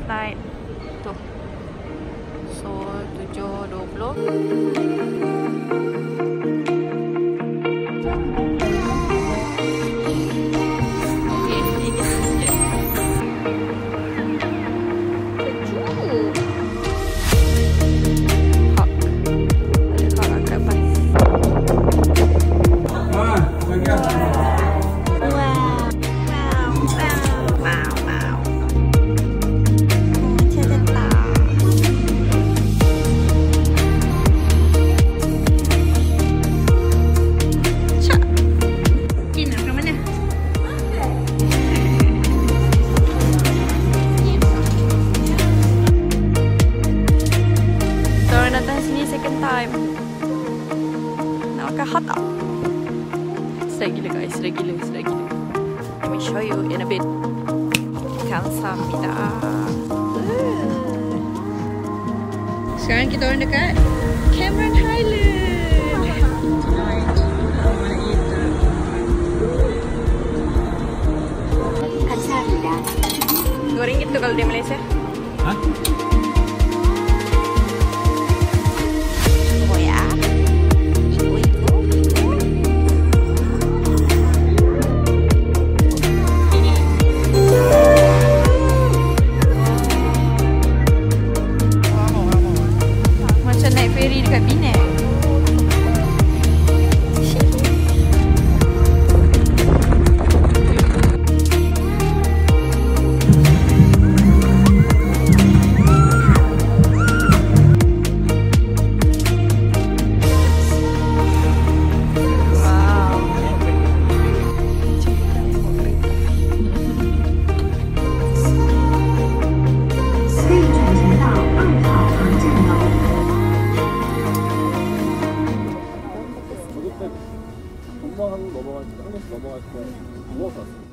night. Tuh. So 7.20. Hot up. Sedap gila guys, sedap gila. Let me show you in a bit. Kamsahamnida. Sekarang kita orang dekat Cameron Highland. Kamsahamnida. RM2 tu kalau di Malaysia. Hah? 넘어갈 거야. 한 번씩 넘어갈 거야. 누워서 왔어.